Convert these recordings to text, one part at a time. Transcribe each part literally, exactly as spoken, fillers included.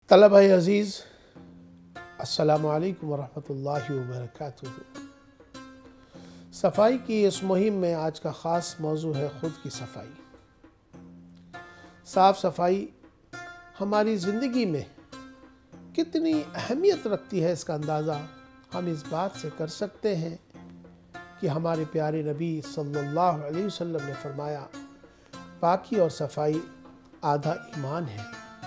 तलबा अज़ीज़, अस्सलामु अलैकुम वरहमतुल्लाहि वबरकातुहू। सफ़ाई की इस मुहिम में आज का ख़ास मौजू है ख़ुद की सफ़ाई। साफ़ सफ़ाई हमारी ज़िंदगी में कितनी अहमियत रखती है, इसका अंदाज़ा हम इस बात से कर सकते हैं कि हमारे प्यारे नबी सल्लल्लाहु अलैहि वसल्लम ने फरमाया, पाकी और सफ़ाई आधा ईमान है।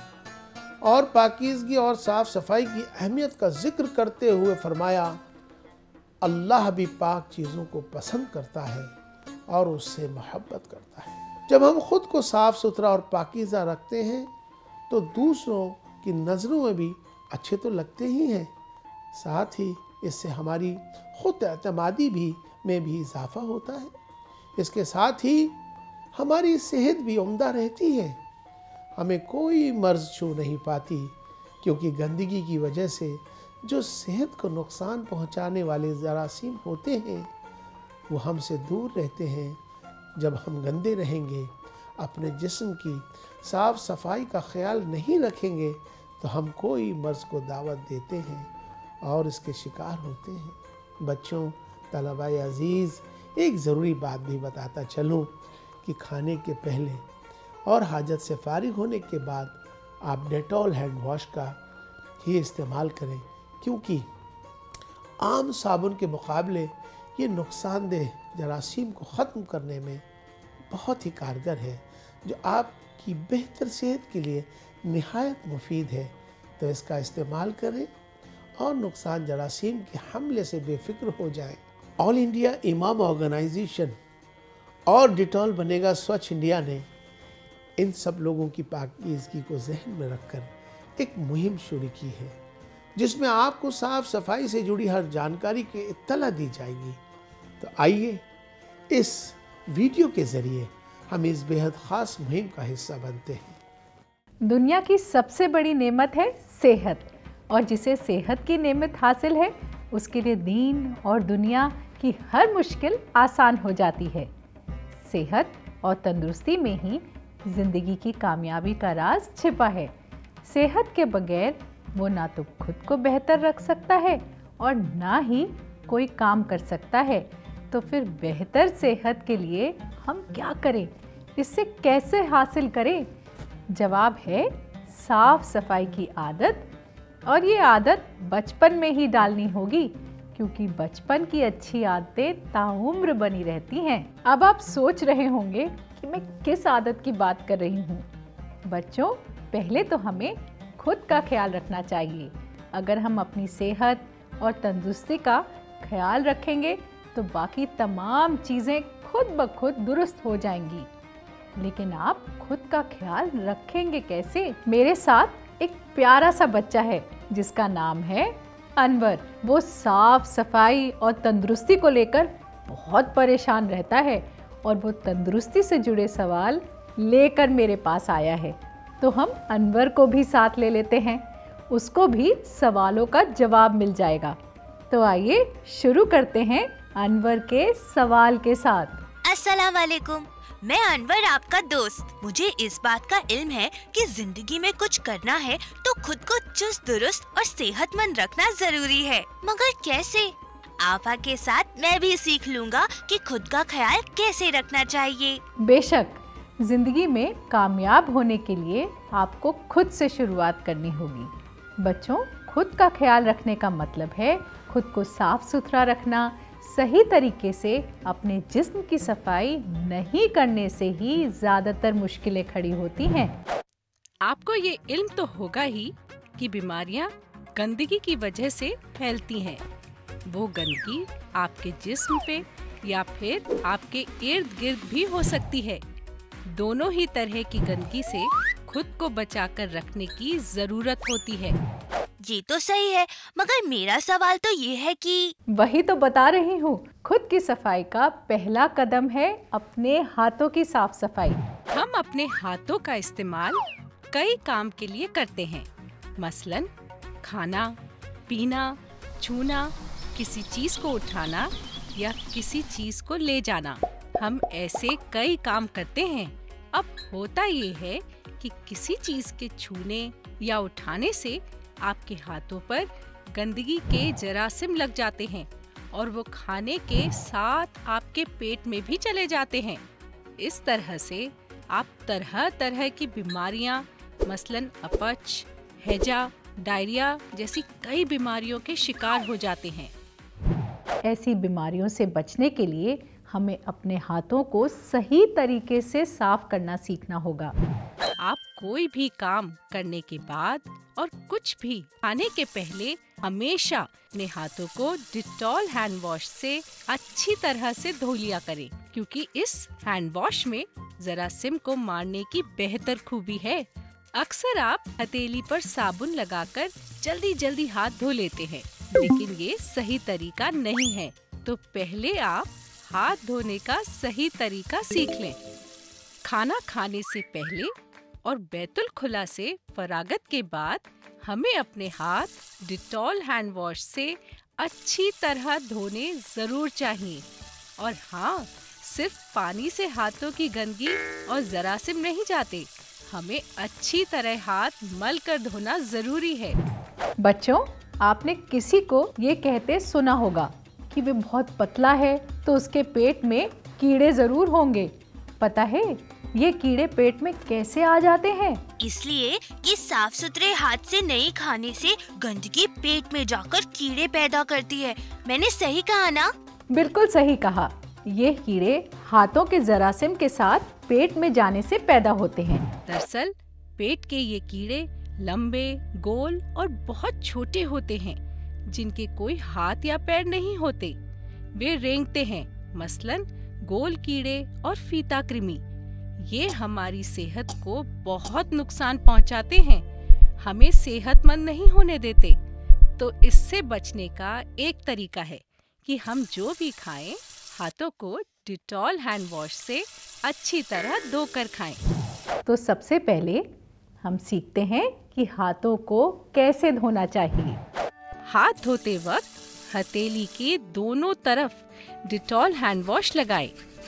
और पाकीज़गी और साफ़ सफ़ाई की अहमियत का ज़िक्र करते हुए फरमाया, अल्लाह भी पाक चीज़ों को पसंद करता है और उससे मोहब्बत करता है। जब हम ख़ुद को साफ़ सुथरा और पाकीज़ा रखते हैं तो दूसरों की नज़रों में भी अच्छे तो लगते ही हैं, साथ ही इससे हमारी ख़ुद एतमादी भी में भी इजाफ़ा होता है। इसके साथ ही हमारी सेहत भी उम्दा रहती है, हमें कोई मर्ज़ छू नहीं पाती, क्योंकि गंदगी की वजह से जो सेहत को नुकसान पहुंचाने वाले जरासीम होते हैं वो हमसे दूर रहते हैं। जब हम गंदे रहेंगे, अपने जिस्म की साफ़ सफाई का ख्याल नहीं रखेंगे तो हम कोई मर्ज़ को दावत देते हैं और इसके शिकार होते हैं। बच्चों, तलबा अज़ीज़, एक ज़रूरी बात भी बताता चलूँ कि खाने के पहले और हाजत से फारिग होने के बाद आप डेटॉल हैंड वॉश का ही इस्तेमाल करें, क्योंकि आम साबुन के मुकाबले ये नुकसानदेह जरासीम को ख़त्म करने में बहुत ही कारगर है, जो आपकी बेहतर सेहत के लिए निहायत मुफीद है। तो इसका इस्तेमाल करें और नुकसान जरासीम के हमले से बेफिक्र हो जाएं। ऑल इंडिया इमाम ऑर्गेनाइजेशन और डिटॉल बनेगा स्वच्छ इंडिया ने इन सब लोगों की पाकीज़गी को जहन में रखकर एक मुहिम शुरू की है, जिसमें आपको साफ़ सफाई से जुड़ी हर जानकारी की इत्तला दी जाएगी। तो आइए इस वीडियो के ज़रिए हम इस बेहद ख़ास मुहिम का हिस्सा बनते हैं। दुनिया की सबसे बड़ी नेमत है सेहत, और जिसे सेहत की नेमत हासिल है उसके लिए दीन और दुनिया की हर मुश्किल आसान हो जाती है। सेहत और तंदुरुस्ती में ही ज़िंदगी की कामयाबी का राज छिपा है। सेहत के बगैर वो ना तो खुद को बेहतर रख सकता है और ना ही कोई काम कर सकता है। तो फिर बेहतर सेहत के लिए हम क्या करें, इससे कैसे हासिल करें? जवाब है साफ सफाई की आदत, और ये आदत बचपन में ही डालनी होगी, क्योंकि बचपन की अच्छी आदतें ताउम्र बनी रहती हैं। अब आप सोच रहे होंगे कि मैं किस आदत की बात कर रही हूँ। बच्चों, पहले तो हमें खुद का ख्याल रखना चाहिए। अगर हम अपनी सेहत और तंदुरुस्ती का ख्याल रखेंगे तो बाकी तमाम चीज़ें खुद ब खुद दुरुस्त हो जाएंगी। लेकिन आप खुद का ख्याल रखेंगे कैसे? मेरे साथ एक प्यारा सा बच्चा है जिसका नाम है अनवर। वो साफ सफाई और तंदुरुस्ती को लेकर बहुत परेशान रहता है और वो तंदुरुस्ती से जुड़े सवाल लेकर मेरे पास आया है। तो हम अनवर को भी साथ ले लेते हैं, उसको भी सवालों का जवाब मिल जाएगा। तो आइए शुरू करते हैं अनवर के सवाल के साथ। अस्सलाम वालेकुम, मैं अनवर आपका दोस्त। मुझे इस बात का इल्म है कि जिंदगी में कुछ करना है तो खुद को चुस्त दुरुस्त और सेहतमंद रखना जरूरी है, मगर कैसे? आपा के साथ मैं भी सीख लूंगा कि खुद का ख्याल कैसे रखना चाहिए। बेशक, जिंदगी में कामयाब होने के लिए आपको खुद से शुरुआत करनी होगी। बच्चों, खुद का ख्याल रखने का मतलब है खुद को साफ सुथरा रखना। सही तरीके से अपने जिस्म की सफाई नहीं करने से ही ज़्यादातर मुश्किलें खड़ी होती हैं। आपको ये इल्म तो होगा ही कि बीमारियां गंदगी की वजह से फैलती हैं। वो गंदगी आपके जिस्म पे या फिर आपके इर्द गिर्द भी हो सकती है। दोनों ही तरह की गंदगी से खुद को बचाकर रखने की जरूरत होती है। ये तो सही है, मगर मेरा सवाल तो ये है कि वही तो बता रही हूँ, खुद की सफाई का पहला कदम है अपने हाथों की साफ सफाई। हम अपने हाथों का इस्तेमाल कई काम के लिए करते हैं, मसलन खाना, पीना, छूना, किसी चीज को उठाना या किसी चीज को ले जाना। हम ऐसे कई काम करते हैं। अब होता ये है कि किसी चीज के छूने या उठाने से आपके हाथों पर गंदगी के जरासीम लग जाते हैं और वो खाने के साथ आपके पेट में भी चले जाते हैं। इस तरह से आप तरह तरह की बीमारियां, मसलन अपच, हैजा, डायरिया जैसी कई बीमारियों के शिकार हो जाते हैं। ऐसी बीमारियों से बचने के लिए हमें अपने हाथों को सही तरीके से साफ करना सीखना होगा। आप कोई भी काम करने के बाद और कुछ भी खाने के पहले हमेशा अपने हाथों को डिटॉल हैंड वॉश से अच्छी तरह से धो लिया करें, क्योंकि इस हैंड वॉश में जरासीम को मारने की बेहतर खूबी है। अक्सर आप हथेली पर साबुन लगाकर जल्दी जल्दी हाथ धो लेते हैं, लेकिन ये सही तरीका नहीं है। तो पहले आप हाथ धोने का सही तरीका सीख लें। खाना खाने से पहले और बैतुल खुला से फरागत के बाद हमें अपने हाथ डिटॉल हैंड वॉश से अच्छी तरह धोने जरूर चाहिए। और हाँ, सिर्फ पानी से हाथों की गंदगी और जरासीम नहीं जाते, हमें अच्छी तरह हाथ मल कर धोना जरूरी है। बच्चों, आपने किसी को ये कहते सुना होगा कि वे बहुत पतला है तो उसके पेट में कीड़े जरूर होंगे। पता है ये कीड़े पेट में कैसे आ जाते हैं? इसलिए कि साफ सुथरे हाथ से नहीं खाने से गंदगी पेट में जाकर कीड़े पैदा करती है। मैंने सही कहा ना? बिल्कुल सही कहा। ये कीड़े हाथों के जरासीम के साथ पेट में जाने से पैदा होते हैं। दरअसल पेट के ये कीड़े लंबे, गोल और बहुत छोटे होते हैं, जिनके कोई हाथ या पैर नहीं होते। वे रेंगते हैं, मसलन गोल कीड़े और फीता कृमि। ये हमारी सेहत को बहुत नुकसान पहुंचाते हैं, हमें सेहतमंद नहीं होने देते। तो इससे बचने का एक तरीका है कि हम जो भी खाएं, हाथों को डिटॉल हैंड वॉश से अच्छी तरह धोकर खाएं। तो सबसे पहले हम सीखते हैं कि हाथों को कैसे धोना चाहिए। हाथ धोते वक्त हथेली के दोनों तरफ डिटॉल हैंड वॉश लगाएं।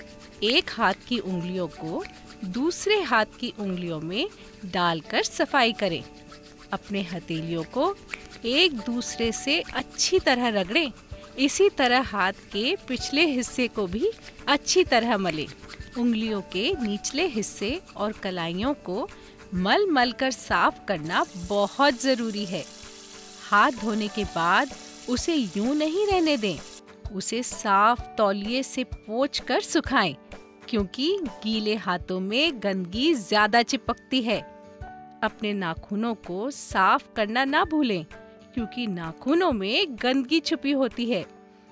एक हाथ की उंगलियों को दूसरे हाथ की उंगलियों में डालकर सफाई करें। अपने हथेलियों को एक दूसरे से अच्छी तरह रगड़ें। इसी तरह हाथ के पिछले हिस्से को भी अच्छी तरह मलें। उंगलियों के निचले हिस्से और कलाइयों को मल मल कर साफ करना बहुत जरूरी है। हाथ धोने के बाद उसे यूं नहीं रहने दें, उसे साफ तौलिए से पोंछ कर सुखाएं, क्योंकि गीले हाथों में गंदगी ज्यादा चिपकती है। अपने नाखूनों को साफ करना ना भूलें, क्योंकि नाखूनों में गंदगी छुपी होती है,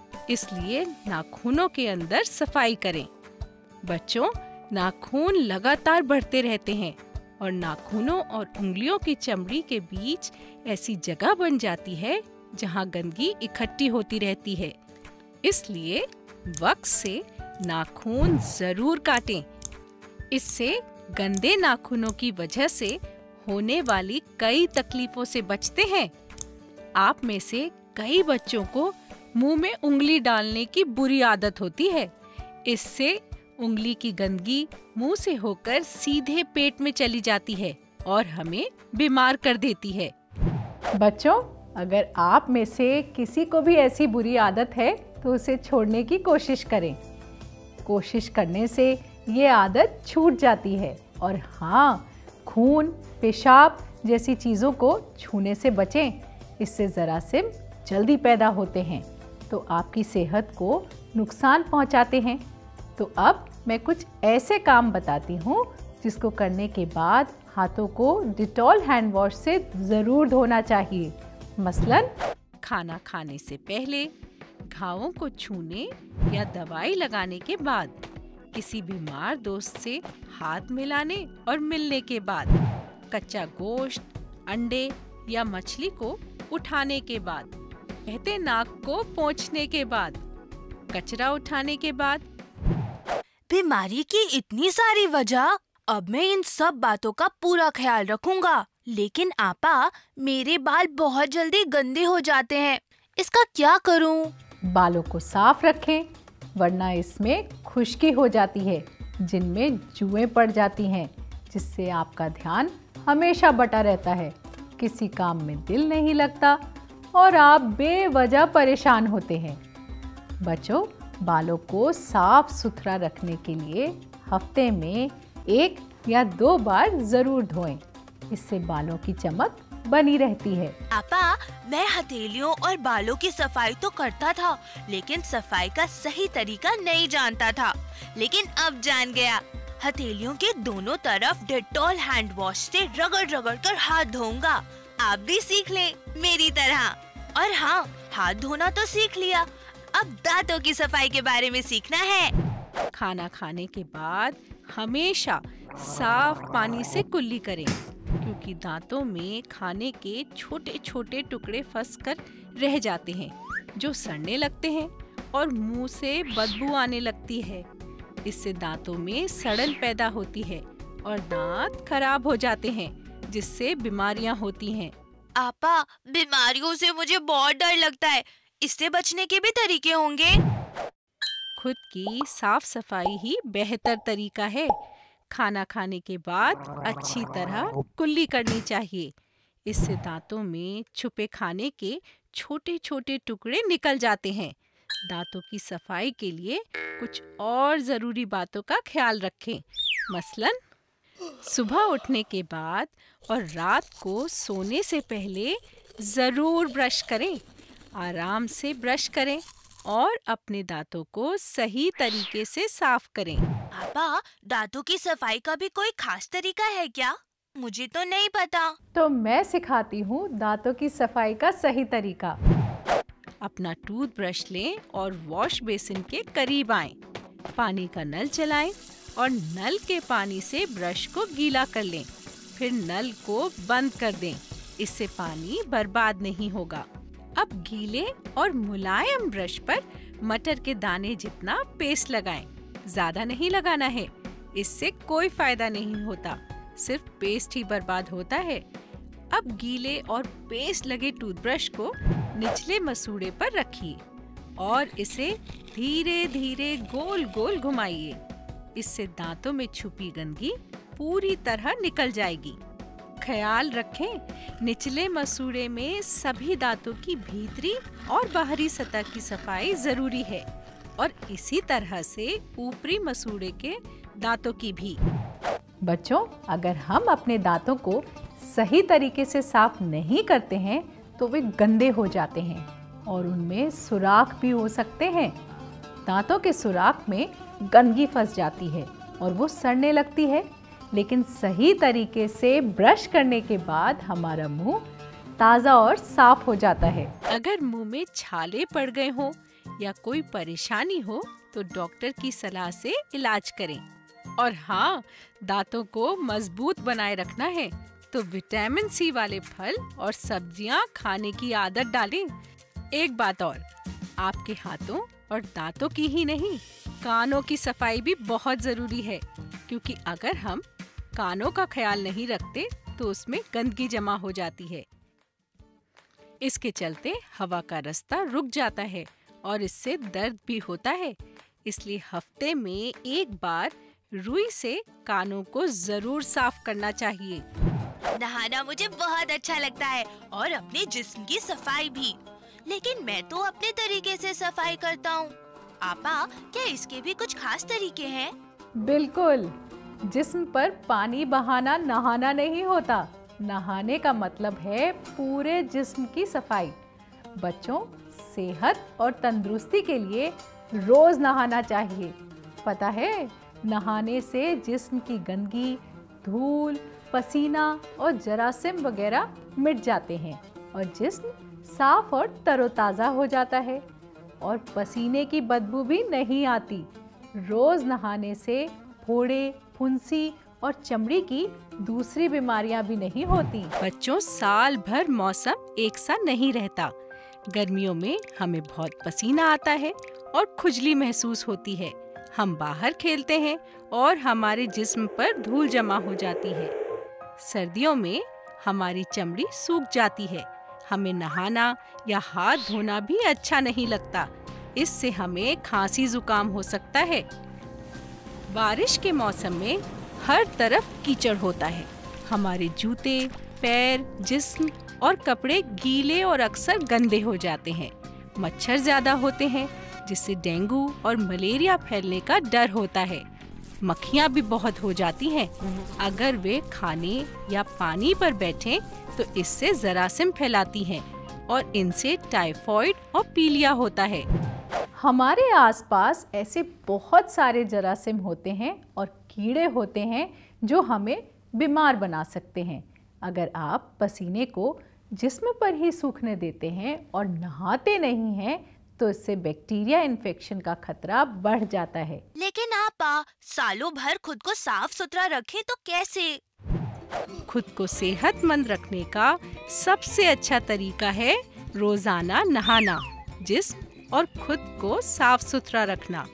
इसलिए नाखूनों के अंदर सफाई करें। बच्चों, नाखून लगातार बढ़ते रहते हैं और नाखूनों और उंगलियों की चमड़ी के बीच ऐसी जगह बन जाती है जहां गंदगी इकट्ठी होती रहती है। इसलिए वक्त से नाखून जरूर काटें। इससे गंदे नाखूनों की वजह से होने वाली कई तकलीफों से बचते हैं। आप में से कई बच्चों को मुंह में उंगली डालने की बुरी आदत होती है। इससे उंगली की गंदगी मुंह से होकर सीधे पेट में चली जाती है और हमें बीमार कर देती है। बच्चों, अगर आप में से किसी को भी ऐसी बुरी आदत है तो उसे छोड़ने की कोशिश करें। कोशिश करने से ये आदत छूट जाती है। और हाँ, खून, पेशाब जैसी चीज़ों को छूने से बचें, इससे जरासीम जल्दी पैदा होते हैं तो आपकी सेहत को नुकसान पहुंचाते हैं। तो अब मैं कुछ ऐसे काम बताती हूँ जिसको करने के बाद हाथों को डिटॉल हैंड वॉश से ज़रूर धोना चाहिए। मसलन खाना खाने से पहले, घावों को छूने या दवाई लगाने के बाद, किसी बीमार दोस्त से हाथ मिलाने और मिलने के बाद, कच्चा गोश्त, अंडे या मछली को उठाने के बाद, बहते नाक को पोंछने के बाद, कचरा उठाने के बाद। बीमारी की इतनी सारी वजह। अब मैं इन सब बातों का पूरा ख्याल रखूंगा। लेकिन आपा, मेरे बाल बहुत जल्दी गंदे हो जाते हैं, इसका क्या करूं? बालों को साफ रखें, वरना इसमें खुश्की हो जाती है जिनमें जुएं पड़ जाती हैं, जिससे आपका ध्यान हमेशा बटा रहता है किसी काम में दिल नहीं लगता और आप बेवजह परेशान होते हैं। बच्चों, बालों को साफ सुथरा रखने के लिए हफ्ते में एक या दो बार ज़रूर धोएं। इससे बालों की चमक बनी रहती है। पापा, मैं हथेलियों और बालों की सफाई तो करता था, लेकिन सफाई का सही तरीका नहीं जानता था। लेकिन अब जान गया। हथेलियों के दोनों तरफ डेटॉल हैंड वॉश से रगड़ रगड़ कर हाथ धोऊंगा। आप भी सीख लें मेरी तरह। और हाँ, हाथ धोना तो सीख लिया, अब दांतों की सफाई के बारे में सीखना है। खाना खाने के बाद हमेशा साफ पानी से कुल्ली करें, क्योंकि दांतों में खाने के छोटे छोटे टुकड़े फंसकर रह जाते हैं, जो सड़ने लगते हैं और मुंह से बदबू आने लगती है। इससे दांतों में सड़न पैदा होती है और दांत खराब हो जाते हैं, जिससे बीमारियां होती हैं। आपा, बीमारियों से मुझे बहुत डर लगता है। इससे बचने के भी तरीके होंगे? खुद की साफ सफाई ही बेहतर तरीका है। खाना खाने के बाद अच्छी तरह कुल्ली करनी चाहिए। इससे दांतों में छुपे खाने के छोटे छोटे टुकड़े निकल जाते हैं। दांतों की सफाई के लिए कुछ और ज़रूरी बातों का ख्याल रखें। मसलन, सुबह उठने के बाद और रात को सोने से पहले ज़रूर ब्रश करें। आराम से ब्रश करें और अपने दांतों को सही तरीके से साफ करें। पापा, दांतों की सफाई का भी कोई खास तरीका है क्या? मुझे तो नहीं पता। तो मैं सिखाती हूँ दांतों की सफाई का सही तरीका। अपना टूथब्रश लें और वॉश बेसिन के करीब आएं। पानी का नल चलाएं और नल के पानी से ब्रश को गीला कर लें। फिर नल को बंद कर दें। इससे पानी बर्बाद नहीं होगा। अब गीले और मुलायम ब्रश पर मटर के दाने जितना पेस्ट लगाएं। ज्यादा नहीं लगाना है, इससे कोई फायदा नहीं होता, सिर्फ पेस्ट ही बर्बाद होता है। अब गीले और पेस्ट लगे टूथब्रश को निचले मसूड़े पर रखिए और इसे धीरे धीरे गोल गोल घुमाइए। इससे दांतों में छुपी गंदगी पूरी तरह निकल जाएगी। ख्याल रखें, निचले मसूड़े में सभी दांतों की भीतरी और बाहरी सतह की सफाई जरूरी है और इसी तरह से ऊपरी मसूड़े के दांतों की भी। बच्चों, अगर हम अपने दांतों को सही तरीके से साफ नहीं करते हैं तो वे गंदे हो जाते हैं और उनमें सुराख भी हो सकते हैं। दांतों के सुराख में गंदगी फंस जाती है और वो सड़ने लगती है। लेकिन सही तरीके से ब्रश करने के बाद हमारा मुंह ताज़ा और साफ हो जाता है। अगर मुंह में छाले पड़ गए हों या कोई परेशानी हो तो डॉक्टर की सलाह से इलाज करें। और हाँ, दांतों को मजबूत बनाए रखना है तो विटामिन सी वाले फल और सब्जियां खाने की आदत डालें। एक बात और, आपके हाथों और दांतों की ही नहीं, कानों की सफाई भी बहुत जरूरी है, क्योंकि अगर हम कानों का ख्याल नहीं रखते तो उसमें गंदगी जमा हो जाती है। इसके चलते हवा का रास्ता रुक जाता है और इससे दर्द भी होता है। इसलिए हफ्ते में एक बार रुई से कानों को जरूर साफ करना चाहिए। नहाना मुझे बहुत अच्छा लगता है और अपने जिस्म की सफाई भी, लेकिन मैं तो अपने तरीके से सफाई करता हूँ। आपा, क्या इसके भी कुछ खास तरीके हैं? बिल्कुल, जिस्म पर पानी बहाना नहाना नहीं होता। नहाने का मतलब है पूरे जिस्म की सफाई। बच्चों, सेहत और तंदुरुस्ती के लिए रोज नहाना चाहिए। पता है, नहाने से जिस्म की गंदगी, धूल, पसीना और जरासीम वगैरह मिट जाते हैं और जिस्म साफ और तरोताज़ा हो जाता है और पसीने की बदबू भी नहीं आती। रोज नहाने से फोड़े, फुंसी और चमड़ी की दूसरी बीमारियां भी नहीं होती। बच्चों, साल भर मौसम एक सा नहीं रहता। गर्मियों में हमें बहुत पसीना आता है और खुजली महसूस होती है। हम बाहर खेलते हैं और हमारे जिस्म पर धूल जमा हो जाती है। सर्दियों में हमारी चमड़ी सूख जाती है। हमें नहाना या हाथ धोना भी अच्छा नहीं लगता। इससे हमें खांसी जुकाम हो सकता है। बारिश के मौसम में हर तरफ कीचड़ होता है। हमारे जूते, पैर, जिस्म और कपड़े गीले और अक्सर गंदे हो जाते हैं। मच्छर ज्यादा होते हैं जिससे डेंगू और मलेरिया फैलने का डर होता है। मक्खियाँ भी बहुत हो जाती हैं। अगर वे खाने या पानी पर बैठें तो इससे जरासीम फैलाती हैं और इनसे टाइफाइड और पीलिया होता है। हमारे आसपास ऐसे बहुत सारे जरासीम होते हैं और कीड़े होते हैं जो हमें बीमार बना सकते हैं। अगर आप पसीने को जिस्म पर ही सूखने देते हैं और नहाते नहीं हैं तो इससे बैक्टीरिया इन्फेक्शन का खतरा बढ़ जाता है। लेकिन आप सालों भर खुद को साफ सुथरा रखें तो कैसे? खुद को सेहतमंद रखने का सबसे अच्छा तरीका है रोजाना नहाना, जिस्म और खुद को साफ सुथरा रखना।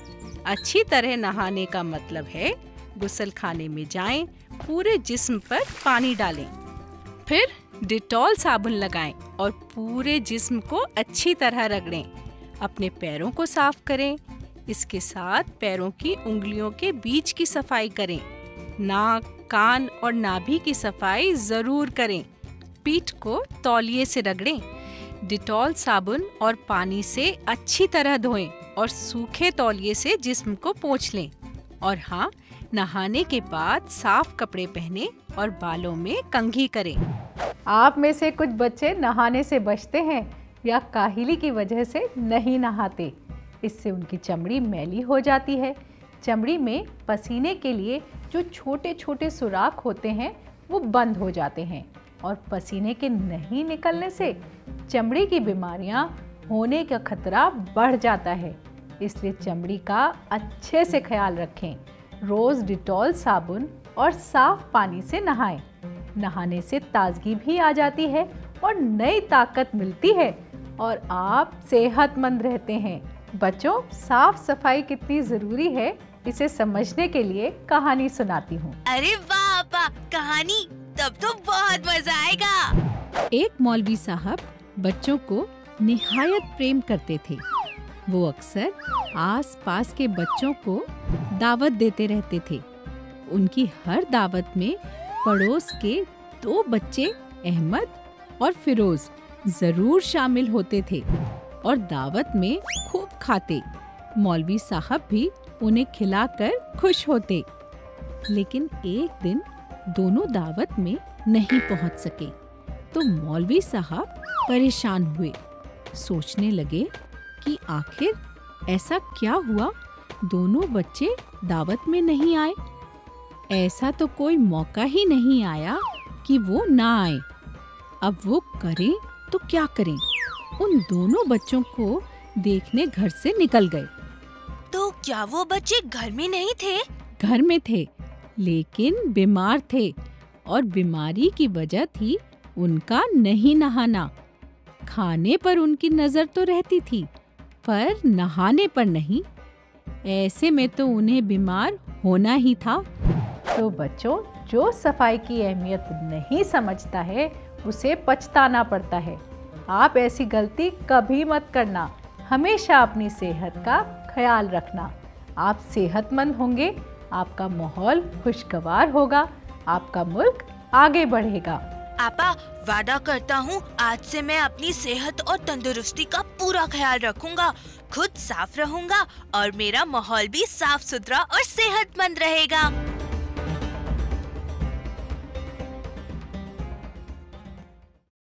अच्छी तरह नहाने का मतलब है गुस्ल खाने में जाएं, पूरे जिस्म पर पानी डालें, फिर डिटॉल साबुन लगाएं और पूरे जिस्म को अच्छी तरह रगड़ें। अपने पैरों को साफ करें। इसके साथ पैरों की उंगलियों के बीच की सफाई करें। नाक, कान और नाभि की सफाई जरूर करें। पीठ को तौलिए से रगड़ें। डिटॉल साबुन और पानी से अच्छी तरह धोएं और सूखे तौलिए से जिस्म को पोंछ लें। और हाँ, नहाने के बाद साफ कपड़े पहने और बालों में कंघी करें। आप में से कुछ बच्चे नहाने से बचते हैं या काहिली की वजह से नहीं नहाते। इससे उनकी चमड़ी मैली हो जाती है। चमड़ी में पसीने के लिए जो छोटे छोटे सुराख होते हैं वो बंद हो जाते हैं और पसीने के नहीं निकलने से चमड़ी की बीमारियां होने का खतरा बढ़ जाता है। इसलिए चमड़ी का अच्छे से ख्याल रखें। रोज डिटॉल साबुन और साफ पानी से नहाएं। नहाने से ताजगी भी आ जाती है और नई ताकत मिलती है और आप सेहतमंद रहते हैं। बच्चों, साफ सफाई कितनी जरूरी है इसे समझने के लिए कहानी सुनाती हूँ। अरे वाह आपा, कहानी तब तो बहुत मजा आएगा। एक मौलवी साहब बच्चों को निहायत प्रेम करते थे। वो अक्सर आस पास के बच्चों को दावत देते रहते थे। उनकी हर दावत में पड़ोस के दो बच्चे अहमद और फिरोज जरूर शामिल होते थे और दावत में खूब खाते। मौलवी साहब भी उन्हें खिलाकर खुश होते। लेकिन एक दिन दोनों दावत में नहीं पहुंच सके तो मौलवी साहब परेशान हुए। सोचने लगे कि आखिर ऐसा क्या हुआ, दोनों बच्चे दावत में नहीं आए। ऐसा तो कोई मौका ही नहीं आया कि वो ना आए। अब वो करें तो क्या करें? उन दोनों बच्चों को देखने घर से निकल गए। तो क्या वो बच्चे घर में नहीं थे? घर में थे, लेकिन बीमार थे और बीमारी की वजह थी उनका नहीं नहाना। खाने पर उनकी नजर तो रहती थी पर नहाने पर नहीं। ऐसे में तो उन्हें बीमार होना ही था। तो बच्चों, जो सफाई की अहमियत नहीं समझता है उसे पछताना पड़ता है। आप ऐसी गलती कभी मत करना। हमेशा अपनी सेहत का ख्याल रखना। आप सेहतमंद होंगे, आपका माहौल खुशगवार होगा, आपका मुल्क आगे बढ़ेगा। आपा, वादा करता हूँ आज से मैं अपनी सेहत और तंदुरुस्ती का पूरा ख्याल रखूंगा, खुद साफ रहूंगा और मेरा माहौल भी साफ सुथरा और सेहतमंद रहेगा।